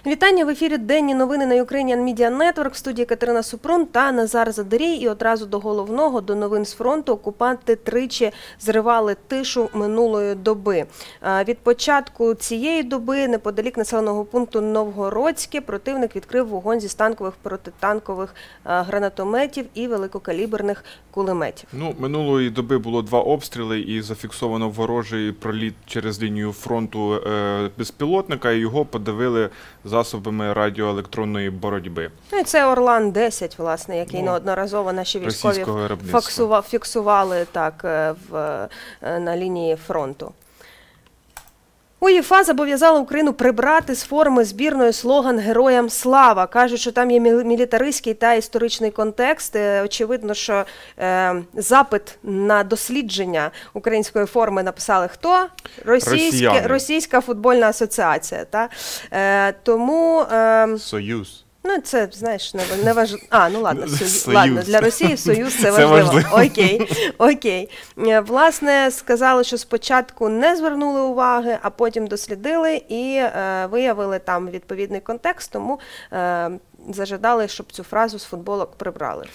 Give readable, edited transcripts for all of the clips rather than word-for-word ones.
Вітання, в ефірі «Денні новини» на Ukrainian Media Network. В студії Катерина Супрун та Назар Задарій. І одразу до головного, до новин з фронту. Окупанти тричі зривали тишу минулої доби. Від початку цієї доби неподалік населеного пункту Новгородське противник відкрив вогонь зі станкових, протитанкових гранатометів і великокаліберних кулеметів. Минулої доби було 2 обстріли і зафіксовано ворожий проліт через лінію фронту безпілотника, і його подавили засобами радіоелектронної боротьби. І це Орлан-10, власне, який неодноразово наші військові фіксували на лінії фронту. УЄФА зобов'язала Україну прибрати з форми збірної слоган «Героям слава». Кажуть, що там є мілітаристський та історичний контекст. Очевидно, що запит на дослідження української форми написали хто? Російська футбольна асоціація. Тому... Союз. Це, знаєш, не важливо. Ладно, для Росії Союз це важливо. Окей. Власне, сказали, що спочатку не звернули уваги, а потім дослідили і виявили там відповідний контекст, тому зажадали, щоб цю фразу з футболок прибрали.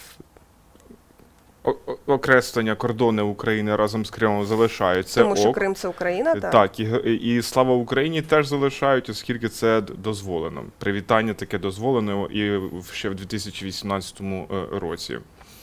Окреслення кордони України разом з Кримом залишають. Тому що Крим – це Україна, так? Так, і «Слава Україні» теж залишають, оскільки це дозволено. Привітання таке дозволено і ще в 2018 році.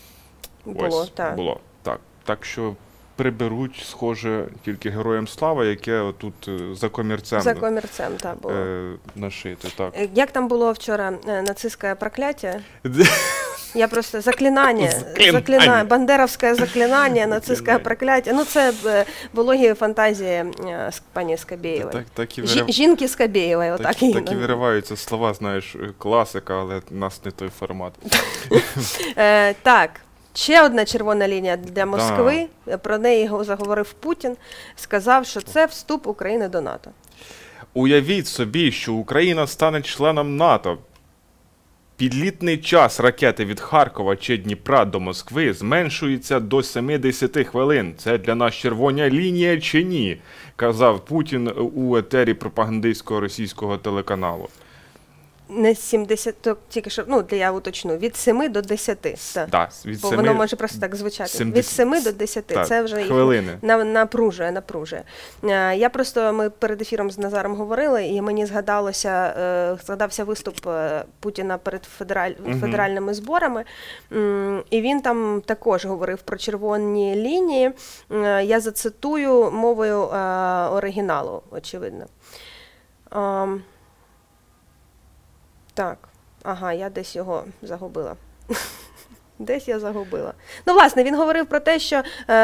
Було, так. Так що приберуть, схоже, тільки «Героям слава», яке тут за комірцем. За комірцем, так, було. Нашите, так. Як там було вчора нацистське прокляття? Я просто заклинання, бандеровське заклинання, нацистське прокляття. Це вологі фантазії пані Скабєєвої. Жінки Скабєєвої, отак її. Так і вириваються слова, знаєш, класика, але в нас не той формат. Так. Ще одна червона лінія для Москви, про неї заговорив Путін, сказав, що це вступ України до НАТО. Уявіть собі, що Україна стане членом НАТО. Підлітний час ракети від Харкова чи Дніпра до Москви зменшується до 70 хвилин. Це для нас червона лінія чи ні? Казав Путін у етері пропагандистського російського телеканалу. Не 70, тільки що, я уточню, від 7 до 10. Так, бо воно може просто так звучати. Від 7 до 10, це вже хвилини. Напружує. Ми перед ефіром з Назаром говорили, і мені згадався виступ Путіна перед федеральними зборами, і він там також говорив про червоні лінії. Я зацитую мовою оригіналу, очевидно. Так, я десь його загубила. Десь я загубила. Власне, він говорив про те, що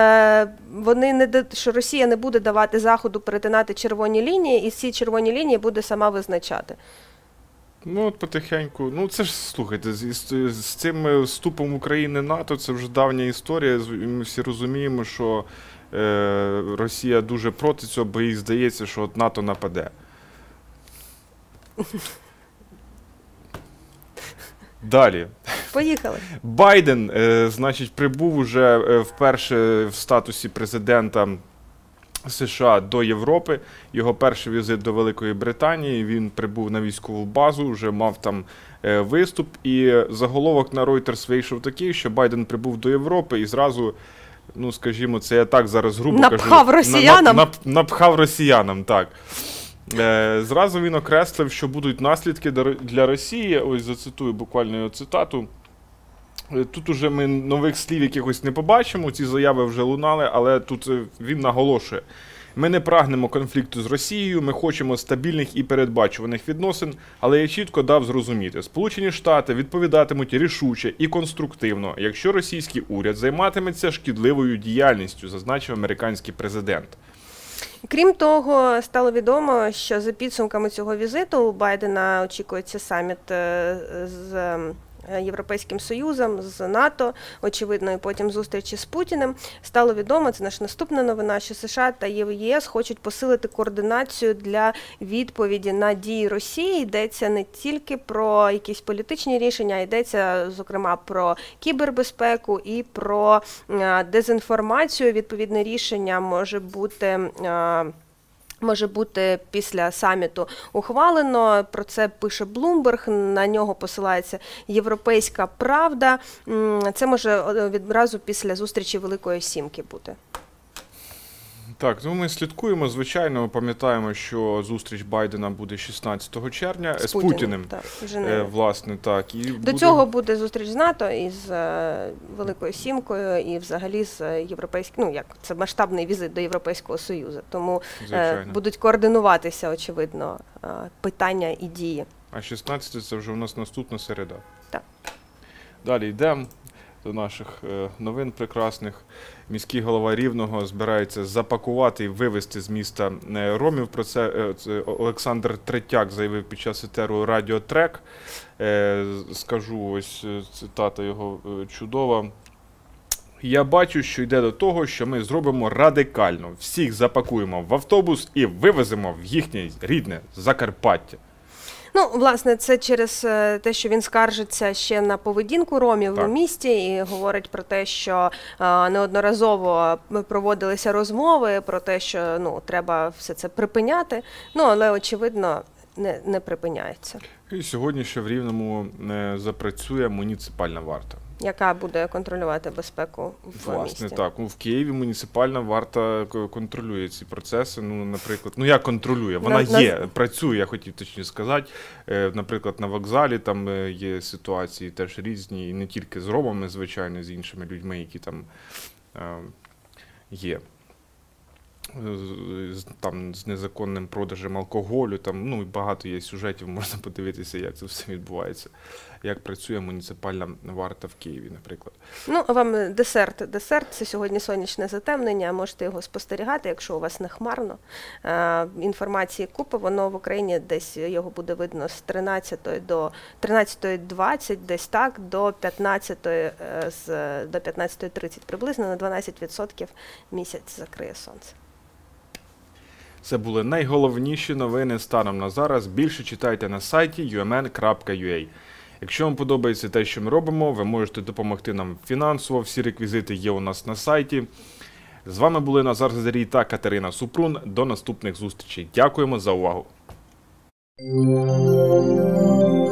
що Росія не буде давати Заходу перетинати червоні лінії, і ці червоні лінії буде сама визначати. Потихеньку. Це ж, слухайте, з цим вступом України в НАТО, це вже давня історія. Ми всі розуміємо, що Росія дуже проти цього, бо їй здається, що НАТО нападе. Далі. Поїхали. Байден, прибув уже вперше в статусі президента США до Європи. Його перший візит до Великої Британії. Він прибув на військову базу, вже мав там виступ. І заголовок на Reuters вийшов такий, що Байден прибув до Європи і зразу, скажімо, це я так зараз грубо кажу. Напхав росіянам? Напхав росіянам, так. Зразу він окреслив, що будуть наслідки для Росії. Ось зацитую буквально його цитату. Тут уже ми нових слів якихось не побачимо, ці заяви вже лунали, але тут він наголошує. Ми не прагнемо конфлікту з Росією, ми хочемо стабільних і передбачуваних відносин, але я чітко дав зрозуміти, Сполучені Штати відповідатимуть рішуче і конструктивно, якщо російський уряд займатиметься шкідливою діяльністю, зазначив американський президент. Крім того, стало відомо, що за підсумками цього візиту у Байдена очікується саміт з Європейським Союзом, з НАТО, очевидно, і потім зустрічі з Путіним. Стало відомо, це наша наступна новина, що США та ЄС хочуть посилити координацію для відповіді на дії Росії. Йдеться не тільки про якісь політичні рішення, а йдеться, зокрема, про кібербезпеку і про дезінформацію. Відповідне рішення може бути може бути після саміту ухвалено. Про це пише Bloomberg, на нього посилається «Європейська правда». Це може відразу після зустрічі Великої Сімки бути. Так, ну ми слідкуємо, звичайно, пам'ятаємо, що зустріч Байдена буде 16 червня з Путіним, так, власне, так. І до цього буде зустріч з НАТО із Великою Сімкою і взагалі з європейським, ну як це масштабний візит до Європейського Союзу, тому будуть координуватися, очевидно, питання і дії. А 16 це вже у нас наступна середа. Так. Далі йдемо до наших новин прекрасних. Міський голова Рівного збирається запакувати і вивезти з міста ромів. Про це Олександр Третяк заявив під час етеру Радіо Трек. Скажу, ось цитата його чудова. «Я бачу, що йде до того, що ми зробимо радикально. Всіх запакуємо в автобус і вивеземо в їхнє рідне Закарпаття». Ну, власне, це через те, що він скаржиться ще на поведінку ромів у місті і говорить про те, що неодноразово проводилися розмови про те, що треба все це припиняти, але, очевидно, не припиняється. І сьогодні ще в Рівному запрацює муніципальна варта. Яка буде контролювати безпеку в місті. Власне, так. В Києві муніципальна варта контролює ці процеси. Наприклад, як контролює? Вона є, працює, я хотів точніше сказати. Наприклад, на вокзалі там є ситуації теж різні, і не тільки з ромами, звичайно, з іншими людьми, які там є. Там з незаконним продажем алкоголю, там багато є сюжетів, можна подивитися, як це все відбувається, як працює муніципальна варта в Києві, наприклад. Вам десерт. Десерт – це сьогодні сонячне затемнення, можете його спостерігати, якщо у вас не хмарно. Інформації купа, воно в Україні десь його буде видно з 13 до 13:20, десь так, до 15:30 приблизно, на 12% місяць закриє сонце. Це були найголовніші новини станом на зараз. Більше читайте на сайті umn.ua. Якщо вам подобається те, що ми робимо, ви можете допомогти нам фінансово. Всі реквізити є у нас на сайті. З вами були Назар Задарій та Катерина Супрун. До наступних зустрічей. Дякуємо за увагу.